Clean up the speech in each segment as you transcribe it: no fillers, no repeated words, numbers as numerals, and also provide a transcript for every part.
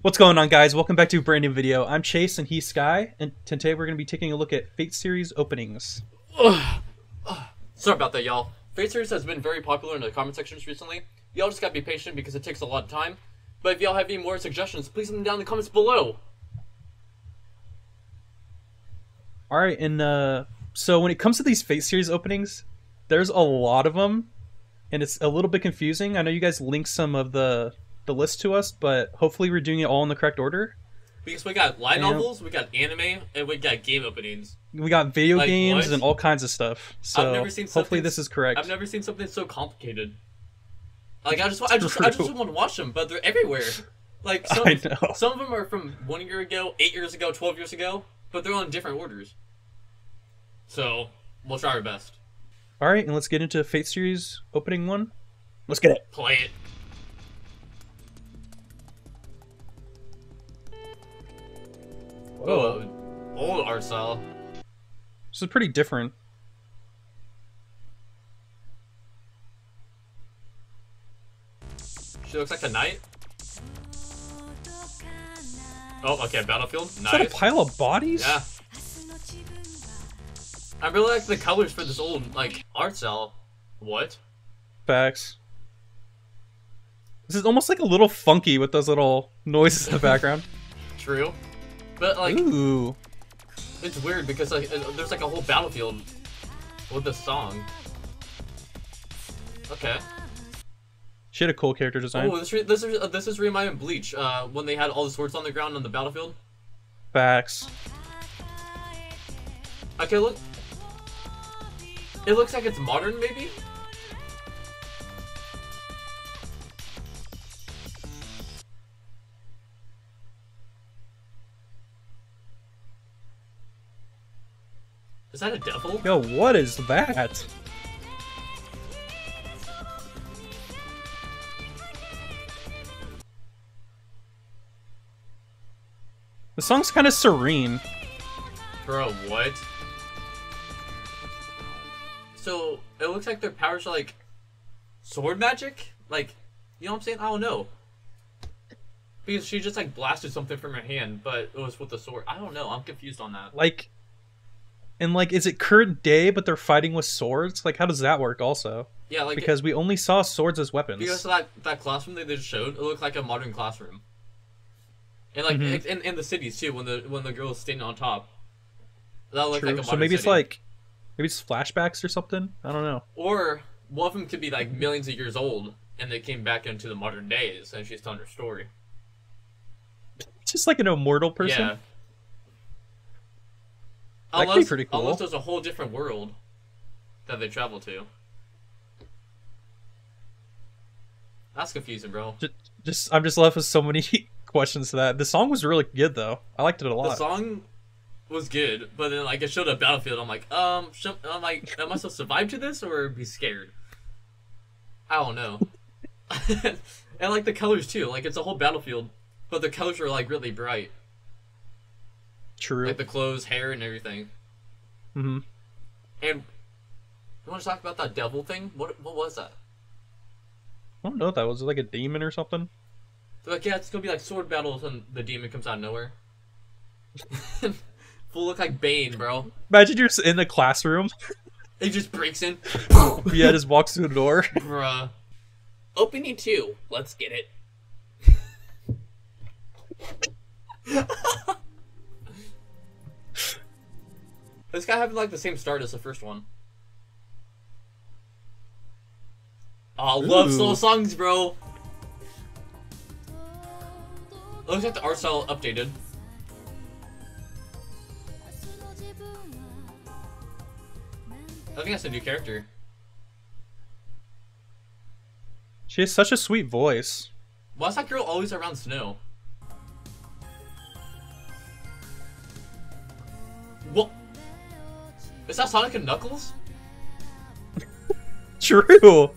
What's going on, guys? Welcome back to a brand new video. I'm Chase and he's Sky, and today we're going to be taking a look at Fate series openings. Sorry about that, y'all. Fate series has been very popular in the comment sections recently. Y'all just gotta be patient because it takes a lot of time. But if y'all have any more suggestions, please leave them down in the comments below. Alright, and so when it comes to these Fate series openings, there's a lot of them, and it's a little bit confusing. I know you guys linked some of the list to us, but hopefully we're doing it all in the correct order. Because we got light novels, we got anime, and we got game openings. We got video Like, games what? and all kinds of stuff. So I've never seen hopefully something- this is correct. I've never seen something so complicated. Like I just want to watch them, but they're everywhere. Like I know. some of them are from 1 year ago, 8 years ago, 12 years ago, but they're on different orders. So we'll try our best. Alright, and let's get into Fate series opening one. Let's get it. Play it. Whoa. Old art style. This is pretty different. She looks like a knight. Oh, okay, battlefield. Is that a Nice. pile of bodies? Yeah. I really like the colors for this old, like, art style. What? Facts. This is almost like a little funky with those little noises in the background. True. But, like, Ooh. it's weird because, like, there's, like, a whole battlefield with this song. Okay. She had a cool character design. Oh, this is reminding Bleach, when they had all the swords on the ground on the battlefield. Facts. Okay, look. It looks like it's modern, maybe? Is that a devil? Yo, what is that? The song's kind of serene. Bro, what? So, it looks like their powers are like sword magic? Like, you know what I'm saying? I don't know. Because she just like blasted something from her hand, but it was with the sword. I don't know. I'm confused on that. Like, and like, is it current day, but they're fighting with swords? Like, how does that work also? Yeah, like Because we only saw swords as weapons. because that classroom they just showed, it looked like a modern classroom. And like in the cities too, when the girl was standing on top, that looked True. like a modern So maybe it's city. like, maybe it's flashbacks or something. I don't know. Or one of them could be like millions of years old, and they came back into the modern days, and she's telling her story. Just like an immortal person. Yeah. That could be pretty cool. Unless there's a whole different world that they travel to. That's confusing, bro. I'm just left with so many questions to that. The song was really good though. I liked it a The lot. song was good, but then like it showed a battlefield. I'm like, am I supposed to survive to this or be scared? I don't know. And like the colors too. Like it's a whole battlefield, but the colors are like really bright. True. Like the clothes, hair, and everything. Mm-hmm. And you want to talk about that devil thing? What was that? I don't know what that was. Was it like a demon or something? They're like, yeah, it's gonna be like sword battles, and the demon comes out of nowhere. Full look like Bane, bro. Imagine you're in the classroom. He just breaks in. Yeah, just walks through the door. Bruh. Opening 2. Let's get it. This guy having like the same start as the first one. Oh, love slow Ooh. songs, bro. Looks like the art style updated. I think that's a new character. She has such a sweet voice. Why is that girl always around snow? What? Is that Sonic and Knuckles? True.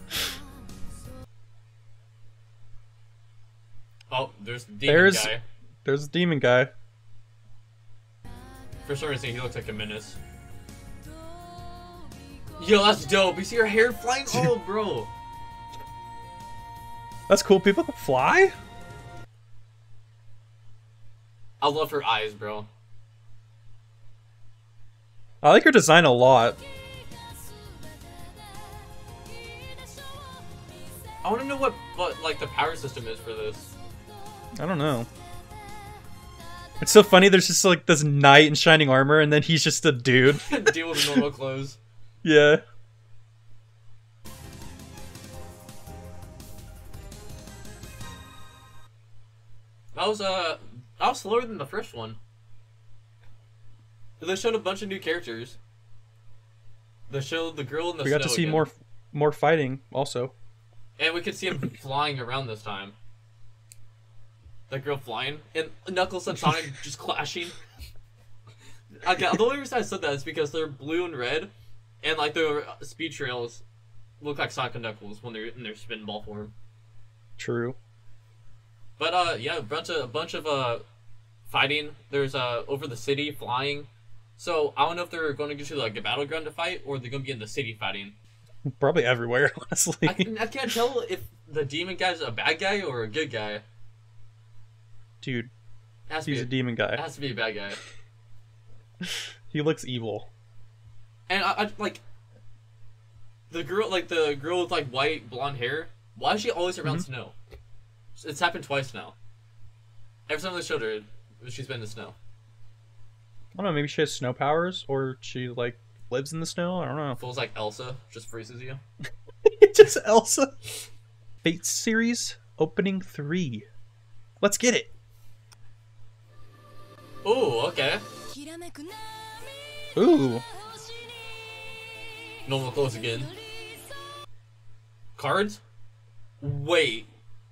Oh, there's the demon guy. There's a demon guy. For some reason, he looks like a menace. Yo, that's dope. You see her hair flying? Oh, bro. That's cool. People can fly? I love her eyes, bro. I like her design a lot. I want to know what like the power system is for this. I don't know. It's so funny, there's just like this knight in shining armor, and then he's just a dude. Deal with normal clothes. Yeah. That was slower than the first one. They showed a bunch of new characters. They showed the girl in the We snow got to see again. more fighting also. And we could see him flying around this time. That girl flying. And Knuckles and Sonic just clashing. Okay, the only reason I said that is because they're blue and red. And like the speed trails look like Sonic and Knuckles when they're in their spin ball form. True. But yeah, a bunch of fighting. There's over the city flying. So I don't know if they're going to go to like a battleground to fight or they're going to be in the city fighting. Probably everywhere, honestly. I can't tell if the demon guy's a bad guy or a good guy. Dude, It has to he's be a demon It guy. has to be a bad guy. He looks evil. And I like the girl with like white blonde hair. Why is she always around snow? It's happened twice now. Every time they showed her, she's been in the snow. I don't know, maybe she has snow powers, or she like lives in the snow. I don't know. Feels like Elsa just freezes you. Just Elsa. Fate series opening 3. Let's get it. Oh, okay. Ooh. Normal clothes again. Cards? Wait.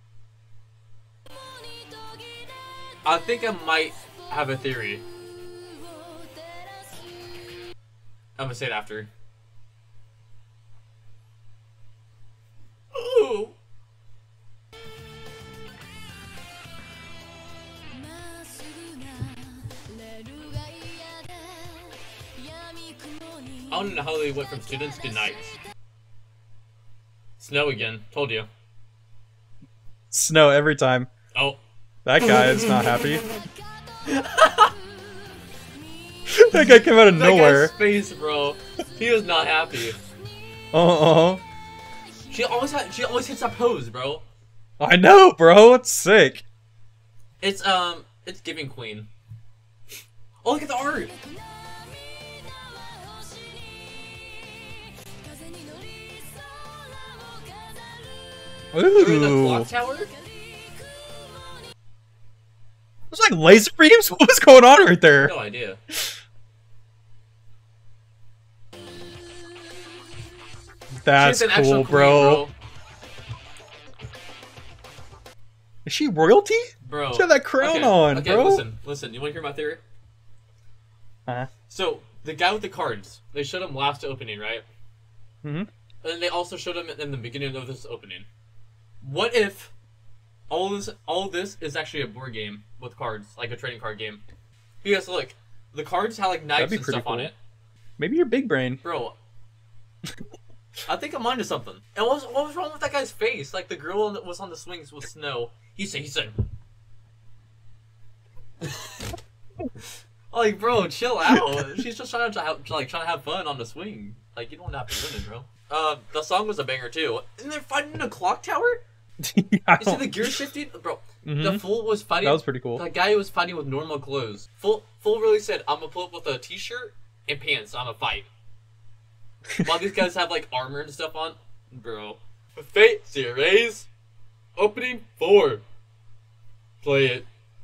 I think I might have a theory. I'm gonna say it after. Ooh. I don't know how they went from students to knights. Snow again. Told you. Snow every time. Oh. That guy is not happy. That guy came out of That nowhere. guy's face, bro. He was not happy. Uh-uh. She always hits that pose, bro. I know, bro. It's sick. It's giving queen. Oh, look at the art. They're in the Ooh. clock tower? It was like laser beams? What was going on right there? No idea. That's She's an actual cool, queen, bro. Is she royalty? Bro. She had that crown Okay, on, okay, bro. Listen. You want to hear my theory? Uh-huh. So, the guy with the cards, they showed him last opening, right? Mhm. And they also showed him in the beginning of this opening. What if all this is actually a board game with cards, like a trading card game? Because look, the cards have like knives be and pretty stuff on cool. it. Maybe you're big brain. Bro, I think I'm onto something. And what was wrong with that guy's face? Like the girl that was on the swings with snow. He said. Like, bro, chill out. She's just trying to have fun on the swing. Like, you don't have to win it, bro. The song was a banger too. And they're fighting in a clock tower. I You see don't- the gear shifting, bro. The Mhm. fool was fighting. That was pretty cool. The guy was fighting with normal clothes. Fool really said, "I'm gonna pull up with a t-shirt and pants. I'm gonna fight." While these guys have like armor and stuff on, bro. Fate series opening 4. Play it.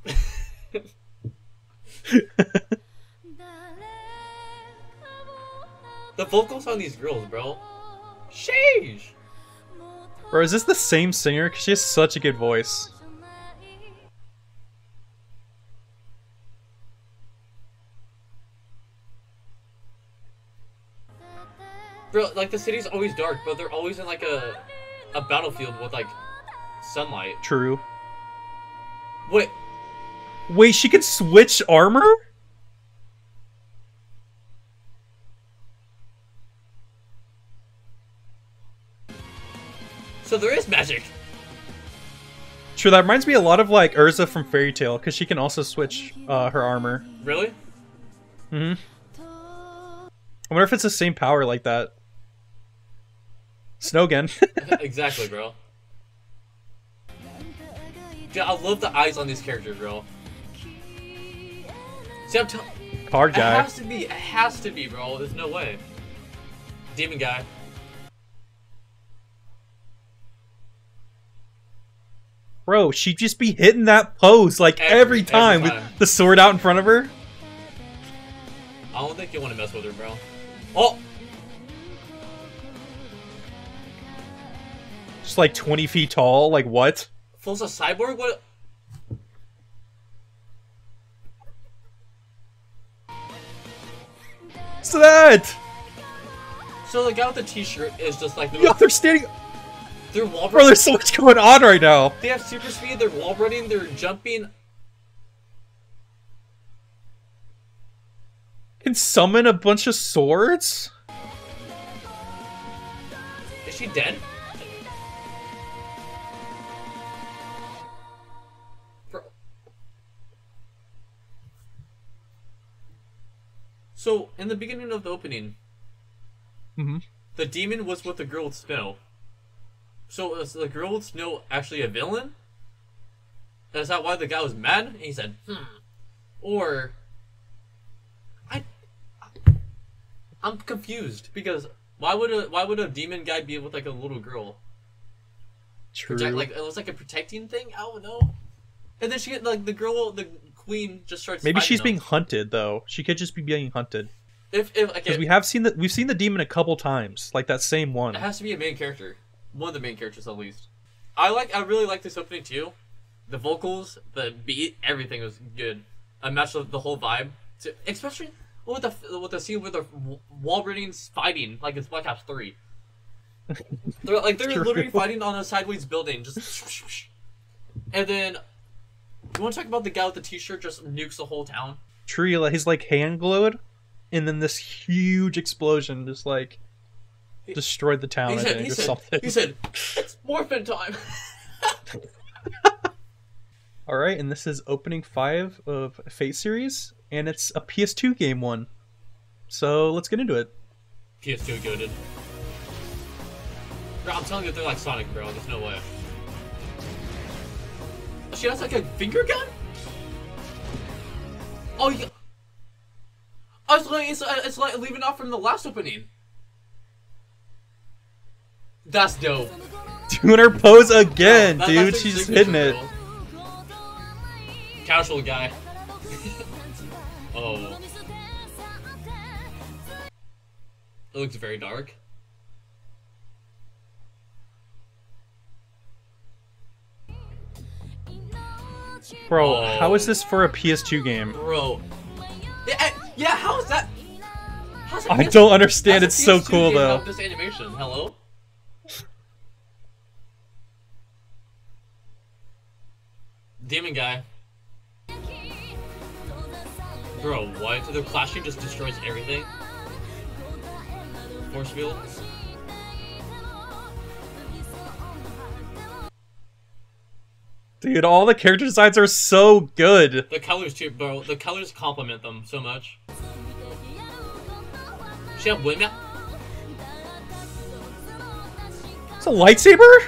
The vocals on these girls, bro. Sheesh. Bro, is this the same singer? Because she has such a good voice. Bro, like the city's always dark, but they're always in like a battlefield with like sunlight. True. Wait, Wait, she can switch armor? so there is magic. True, that reminds me a lot of like Urza from Fairy Tail, because she can also switch her armor. Really? Mm-hmm. I wonder if it's the same power like that. Snogen. Exactly, bro. Dude, I love the eyes on these characters, bro. See, I'm telling. Card guy. It has to be. It has to be, bro. There's no way. Demon guy. Bro, she'd just be hitting that pose like every time with the sword out in front of her. I don't think you want to mess with her, bro. Oh! Just like 20 feet tall, like what? Full's a cyborg? What? What's that? So the guy with the t-shirt is just like... Yo, they're standing... They're wall running. Bro, there's so much going on right now. They have super speed, they're wall running, they're jumping. Can summon a bunch of swords? Is she dead? Bro. So, in the beginning of the opening, the demon was with the girl with snow. So is the girl with snow actually a villain? Is that why the guy was mad? And he said, Or... I'm confused, because why would a demon guy be with like a little girl? True. Like it was like a protecting thing? I don't know. And then she like the queen just starts Maybe she's them. being hunted though. She could just be being hunted. If because we've seen the demon a couple times, like that same one. It has to be a main character. One of the main characters at least. I really like this opening too. The vocals, the beat, everything was good. I matched the whole vibe. Especially with the scene with the wall runnings fighting like it's Black Ops 3. They're literally fighting on a sideways building, just and then you want to talk about the guy with the t-shirt just nukes the whole town? True, his like hand glowed, and then this huge explosion just like destroyed the town. He said, "It's morphin' time." All right, and this is opening 5 of Fate series, and it's a PS2 game one. So let's get into it. PS2 goated. Bro, I'm telling you, they're like Sonic, bro. There's no way. She has like a finger gun. Oh yeah. It's like leaving off from the last opening. That's dope. Doing her pose again, bro, dude. She's hitting it. Bro. Casual guy. Oh. It looks very dark. Bro, how is this for a PS2 game? Bro. Yeah, how is that? I don't understand. It's so cool though. This animation. Hello? Demon guy. Bro, what? The clashing just destroys everything? Force field? Dude, all the character designs are so good. The colors too, bro. The colors complement them so much. She have women? It's a lightsaber?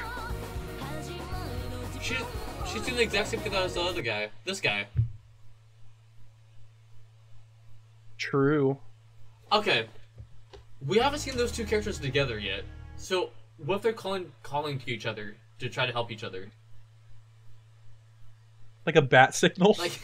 She's doing the exact same thing as the other guy. This guy. True. Okay. We haven't seen those two characters together yet. So, what if they're calling to each other to try to help each other? Like a bat signal? Like...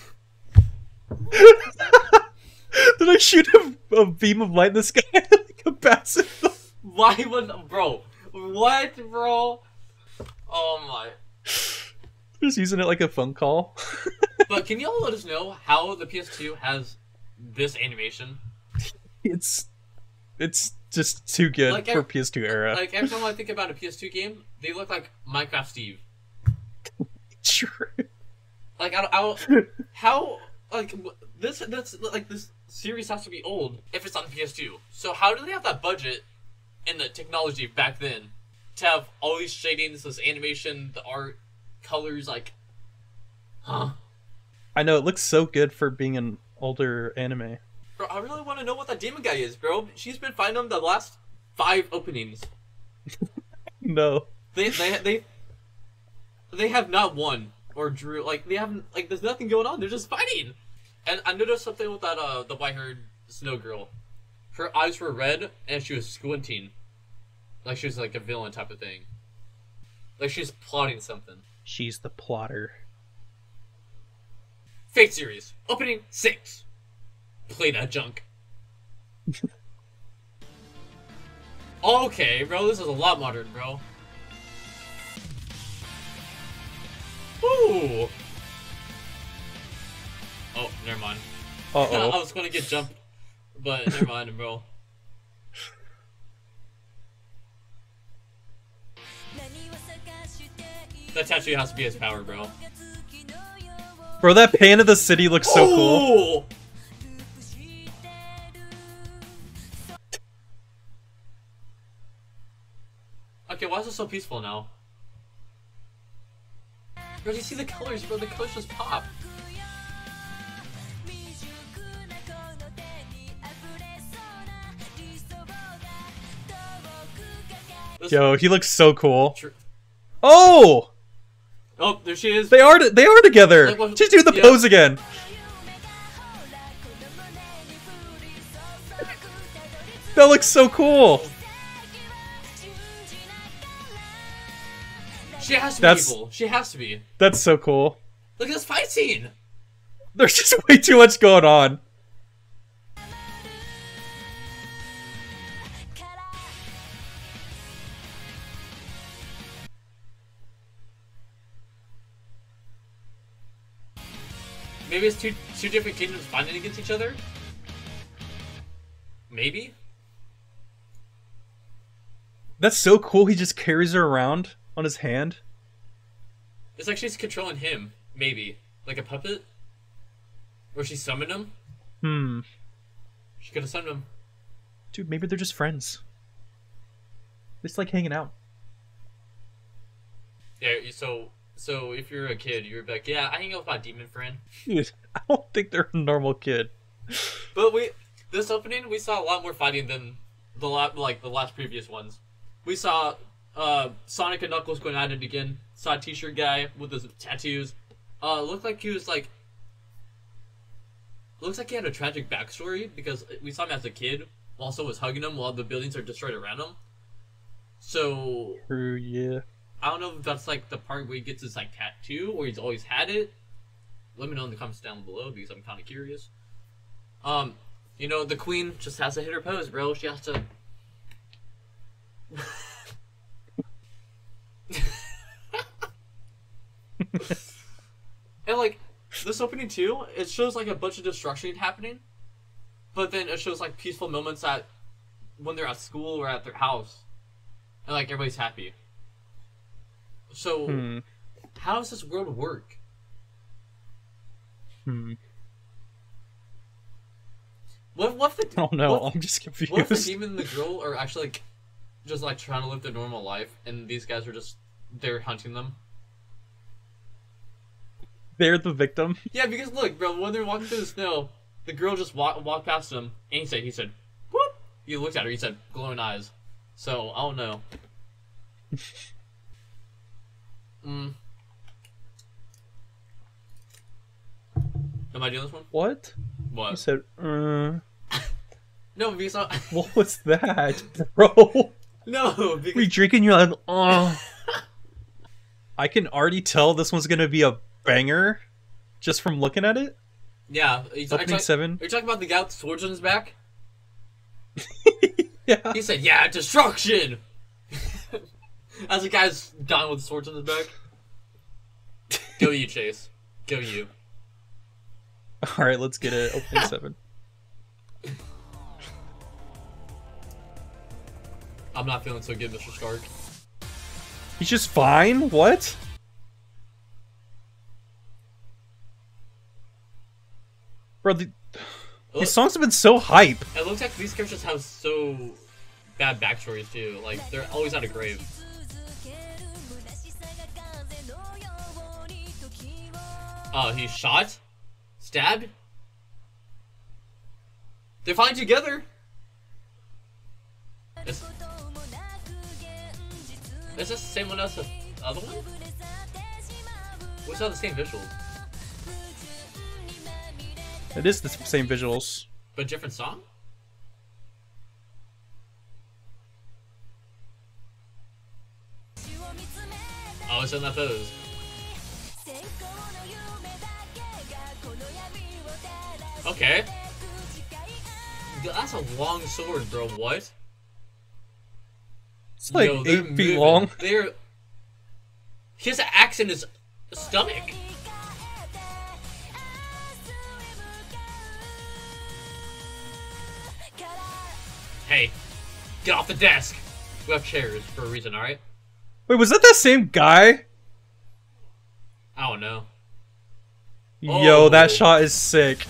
Did I shoot a beam of light in the sky? Like a bat signal? Why would... Bro. What, bro? Oh my... Just using it like a phone call. But can y'all let us know how the PS2 has this animation? It's just too good like, for PS2 era. Like every time I think about a PS2 game, they look like Minecraft Steve. True. Like I how like this series has to be old if it's on PS2. So how do they have that budget and the technology back then to have all these shadings, this animation, the art, colors? Like Huh? I know it looks so good for being an older anime. Bro, I really want to know what that demon guy is, bro. She's been fighting him the last 5 openings. No. They have not won or drew. Like they haven't. Like there's nothing going on. They're just fighting. And I noticed something with that the white-haired snow girl. Her eyes were red and she was squinting, like she was like a villain type of thing. Like she's plotting something. She's the plotter. Fate series opening 6. Play that junk. Okay, bro, this is a lot modern, bro. Ooh. Oh, never mind. Uh-oh. I was gonna get jumped, but never mind, bro. That tattoo has to be his power, bro. Bro, that pan of the city looks so cool. Ooh! Okay, why is it so peaceful now? Bro, do you see the colors, bro? The colors just pop. Yo, he looks so cool. Tr Oh! Oh, there she is. They are together. Like, what- She's doing the yeah. pose again. That looks so cool. She has to That's- be evil. She has to be. That's so cool. Look at this fight scene. There's just way too much going on. Maybe it's two different kingdoms fighting against each other? Maybe? That's so cool. He just carries her around on his hand. It's like she's controlling him, maybe. Like a puppet? Or she summoned him? Hmm. She could have summoned him. Dude, maybe they're just friends. They just like hanging out. Yeah, so if you're a kid, you're like, yeah, I hang out with my demon friend. Dude, I don't think they're a normal kid. But this opening, we saw a lot more fighting than the last previous ones. We saw Sonic and Knuckles going at it again. Saw a t-shirt guy with his tattoos. Looked like he was like... Looks like he had a tragic backstory because we saw him as a kid. Also was hugging him while the buildings are destroyed around him. So... True, yeah. I don't know if that's like the part where he gets his like tattoo or he's always had it. Let me know in the comments down below because I'm kind of curious. You know, the queen just has to hit her pose, bro. She has to... And like, this opening too, it shows like a bunch of destruction happening. But then it shows like peaceful moments at when they're at school or at their house. And like everybody's happy. So, how does this world work? What if the... Oh no, what, I'm just confused. what if the demon and the girl are actually like just like trying to live their normal life and these guys are just they're hunting them? They're the victim. Yeah, because look, bro, when they're walking through the snow, the girl just walked past them and he said, whoop! He looked at her, he said, glowing eyes. So, I don't know. Am I doing this one? What? What? You said, No, because what was that, bro? No, because... We drinking? You're like, oh. I can already tell this one's gonna be a banger, just from looking at it. Yeah, Opening 7. Are you talking about the guy with swords on his back? Yeah. He said, yeah, destruction! As the guy's dying with swords on his back. Go you, Chase. Go you. Alright, let's get it. Opening 7. I'm not feeling so good, Mr. Stark. He's just fine? What? Bro, these songs have been so hype. It looks like these characters have so bad backstories too. Like, they're always at a grave. He's shot? Stabbed? They're finally together! Is this the same one as the other one? We saw the same visuals. It is the same visuals. But different song? Oh, it's in that pose. Okay. That's a long sword, bro. What? It's like Yo, they're 8 feet moving. long. He has an axe in his stomach. Hey, get off the desk. We have chairs for a reason, alright? Wait, was that the same guy? I don't know. Yo, Oh. that shot is sick.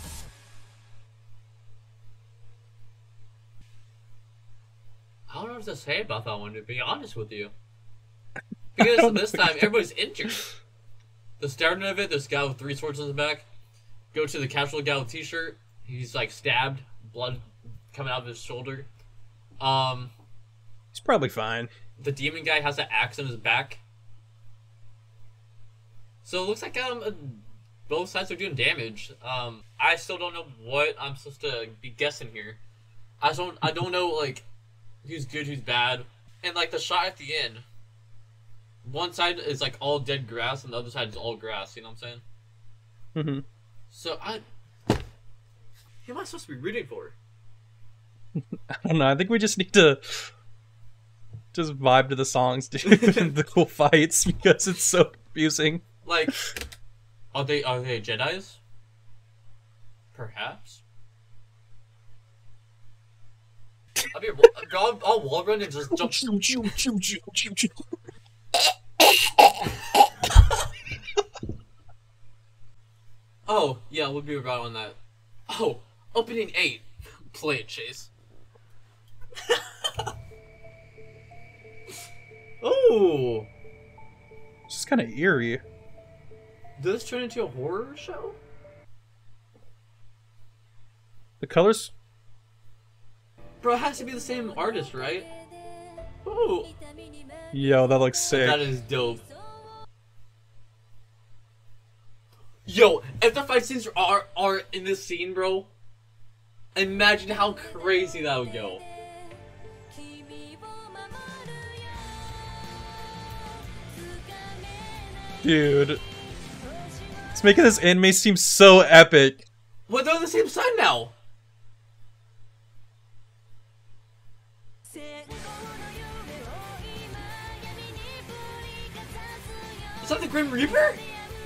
I don't know what to say about that one, to be honest with you. Because this time, everybody's injured. The starting of it, this guy with 3 swords on his back. Go to the casual guy with t-shirt. He's like stabbed, blood coming out of his shoulder. He's probably fine. The demon guy has an axe in his back. So it looks like both sides are doing damage. I still don't know what I'm supposed to be guessing here. I don't know like who's good, who's bad. And like the shot at the end, one side is like all dead grass and the other side is all grass, you know what I'm saying? Mm-hmm. So who am I supposed to be rooting for? I don't know. I think we just need to just vibe to the songs, dude, and the cool fights because it's so confusing. Like, are they Jedis? Perhaps. I'll wall run and just jump. Oh yeah, we'll be right on that. Oh, opening 8. Play it, Chase. Oh, It's just kind of eerie. did this turn into a horror show? The colors. Bro, it has to be the same artist, right? Ooh, Yo, that looks sick. that is dope. Yo, if the fight scenes are in this scene, bro, imagine how crazy that would go. Dude. It's making this anime seem so epic. Well, they're on the same side now. Is that the Grim Reaper?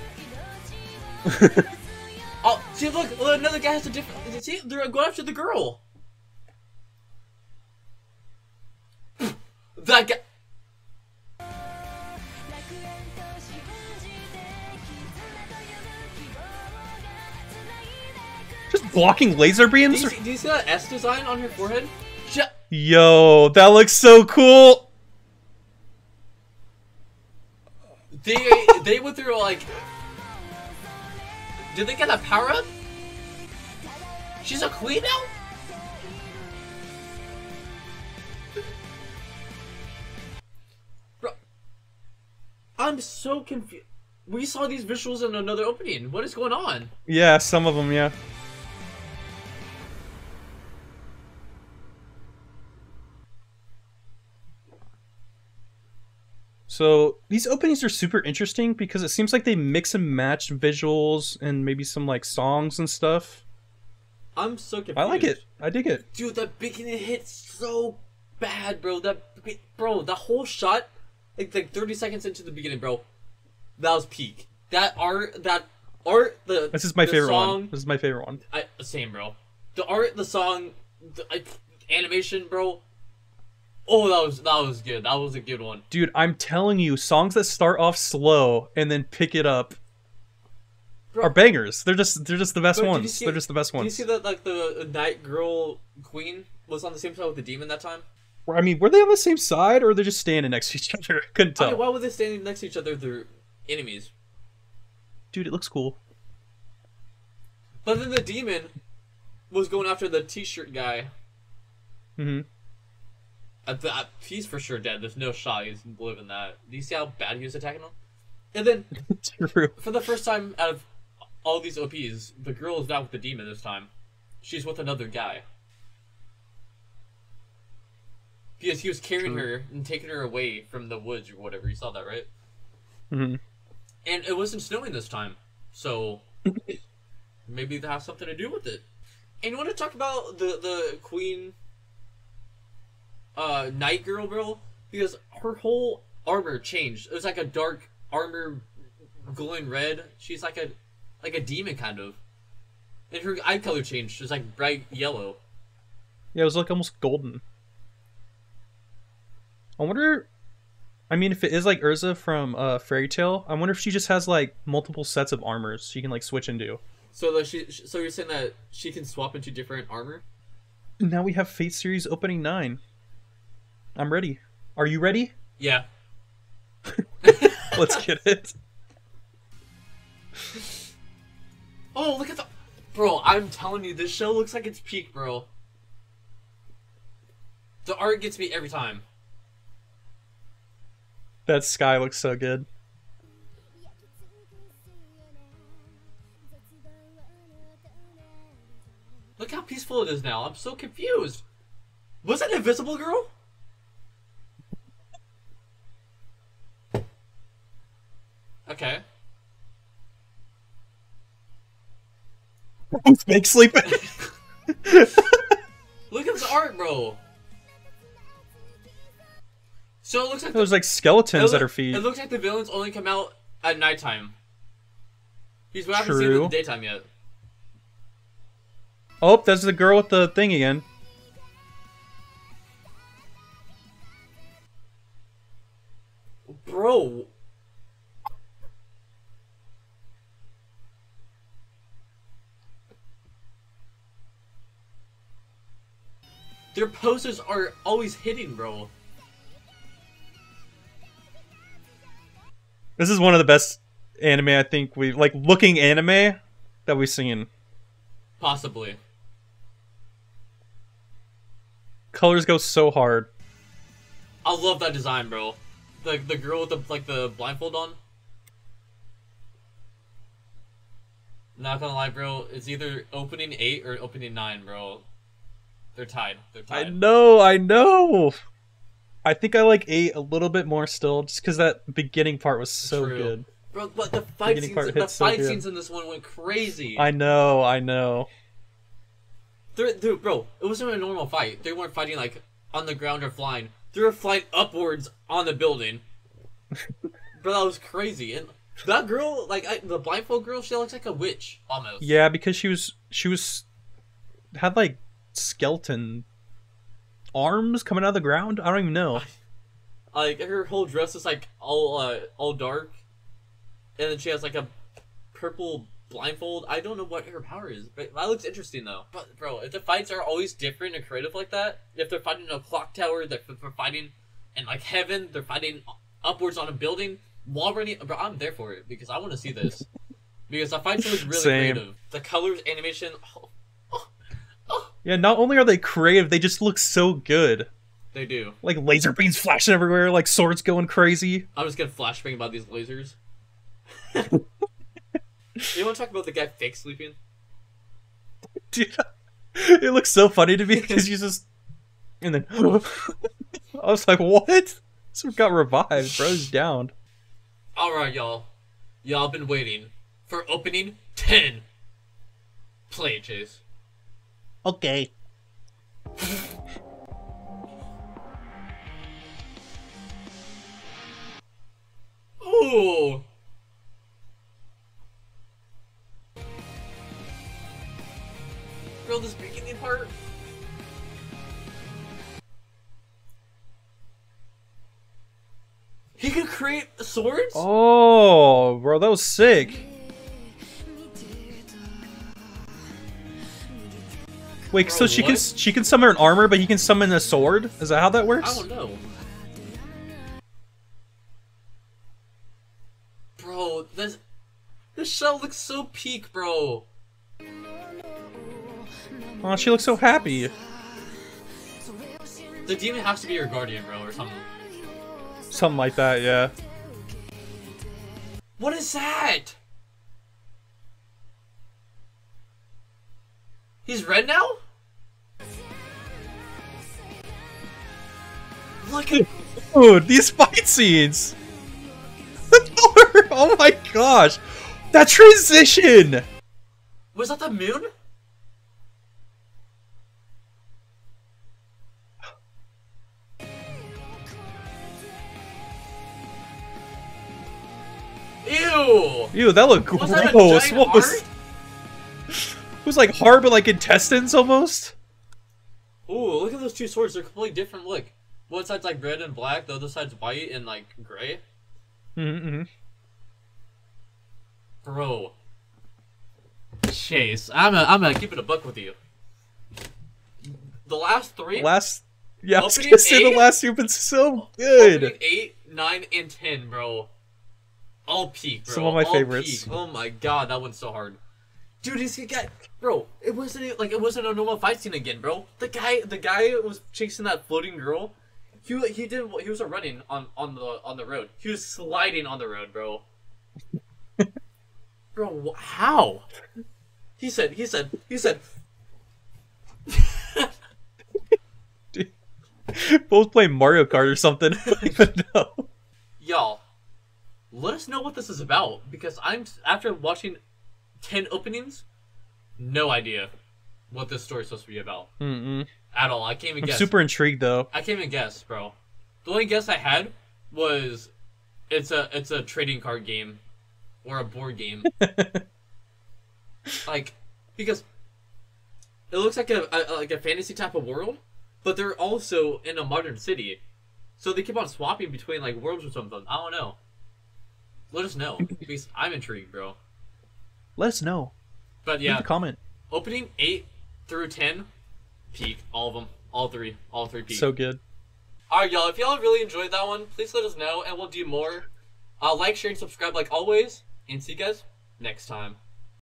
Oh, see, look, another guy has a different. See, they're going after the girl. That guy. Just blocking laser beams? Do you see that S design on her forehead? Yo, that looks so cool. They went through like. Did they get a power up? She's a queen now? Bro, I'm so confused. We saw these visuals in another opening. What is going on? Yeah, some of them, yeah. So these openings are super interesting because it seems like they mix and match visuals and maybe some like songs and stuff. I'm so confused. I like it. I dig it. Dude, that beginning hit so bad, bro. That whole shot, like 30 seconds into the beginning, bro. That was peak. That art. This is my favorite song, one. This is my favorite one. Same, bro. The art, the song, animation, bro. Oh, that was good. That was a good one. Dude, I'm telling you, songs that start off slow and then pick it up are bangers. They're just the best ones. They're just the best ones. Did you see that like the Night Girl Queen was on the same side with the demon that time? I mean, were they on the same side or are they just standing next to each other? I couldn't tell. I mean, why were they standing next to each other? They're enemies. Dude, it looks cool. But then the demon was going after the t-shirt guy. Mm-hmm. He's for sure dead. There's no shot he's living that. Do you see how bad he was attacking him? And then, True. for the first time out of all these OPs, the girl is not with the demon this time. She's with another guy. Because he was carrying her and taking her away from the woods or whatever. You saw that, right? Mm-hmm. And it wasn't snowing this time. So, maybe that has something to do with it. And you want to talk about the Queen... Night Girl, bro, because her whole armor changed. It was like a dark armor, glowing red. She's like a demon kind of, and her eye color changed. It was like bright yellow. Yeah, it was like almost golden. I wonder. I mean, if it is like Urza from Fairy Tail, I wonder if she just has like multiple sets of armors she can like switch into. So like so you're saying that she can swap into different armor? Now we have Fate Series Opening 9. I'm ready. Are you ready? Yeah. Let's get it. Oh, look at the... Bro, I'm telling you, this show looks like it's peak, bro. The art gets me every time. That sky looks so good. Look how peaceful it is now. I'm so confused. Was it Invisible Girl? Okay. Fake sleeping. Look at this art, bro. So it looks like There's like skeletons at her feet. It looks like the villains only come out at nighttime. We haven't seen them in the daytime yet. Oh, that's the girl with the thing again. Bro. Their poses are always hitting, bro. This is one of the best anime I think we've like looking anime that we've seen. Possibly. Colors go so hard. I love that design, bro. The girl with the blindfold on. Not gonna lie, bro. It's either opening 8 or opening 9, bro. They're tied. They're tied. I know. I think I like 8 a little bit more still, just because that beginning part was so True. good. Bro, but the fight scenes in this one went crazy. I know. Dude, bro, it wasn't a normal fight. They weren't fighting like on the ground or flying. They were flying upwards on the building. Bro, that was crazy. And that girl, the blindfold girl, she looks like a witch almost. Yeah, because she had like skeleton arms coming out of the ground. I don't even know. Like her whole dress is like all dark, and then she has like a purple blindfold. I don't know what her power is, but that looks interesting though. But bro, if the fights are always different and creative like that, if they're fighting in a clock tower, they're fighting in like heaven, they're fighting upwards on a building, wall running, bro, I'm there for it because I want to see this. Because the fights look really creative. The colors, animation. Yeah, not only are they creative, they just look so good. They do. Like laser beams flashing everywhere, like swords going crazy. I'm just gonna flashbang about these lasers. You want to talk about the guy fake sleeping? Dude, it looks so funny to me because he's just... And then... I was like, what? This one got revived, bro. He's down. Alright, y'all. Y'all been waiting for opening 10. Play it, Chase. Okay. Ooh! Bro, this beginning part. He can create swords? Oh, bro, that was sick. Wait, Bro, so she can summon an armor, but he can summon a sword? Is that how that works? I don't know. Bro, this Michelle looks so peak, bro. Oh, she looks so happy. The demon has to be your guardian, bro, or something. Something like that, yeah. What is that? He's red now? Look at... Dude, these fight scenes! Oh my gosh! That transition! Was that the moon? Ew! Ew, that looked gross. Was that a giant What was... heart? It was like hard, but like intestines almost? Ooh, look at those two swords. They're completely different look. One side's like red and black, the other side's white and like gray. Mm-hmm. Bro. Chase, I'm gonna keep it a buck with you. The last three? Yeah, I was Opening gonna say the 8? last two have been so good. Opening 8, 9, and 10, bro. All peak, bro. Some of my All favorites. Peak. Oh my god, that one's so hard. Dude, this guy, bro, it wasn't a normal fight scene again, bro. The guy was chasing that floating girl. He was running on the road. He was sliding on the road, bro. Bro, how? He said. Both playing Mario Kart or something. I don't even know. Y'all, let us know what this is about, because after watching 10 openings, no idea what this story's supposed to be about. At all. I can't even I'm guess. super intrigued though. I can't even guess, bro. The only guess I had was it's a trading card game or a board game. Like, because it looks like a fantasy type of world, but they're also in a modern city. So they keep on swapping between like worlds or something. I don't know. Let us know, because I'm intrigued, bro. Let us know. But yeah, Leave a comment. opening 8 through 10, peak. All of them. All three peak. So good. Alright, y'all, if y'all really enjoyed that one, please let us know, and we'll do more. Like, share, and subscribe like always, and see you guys next time.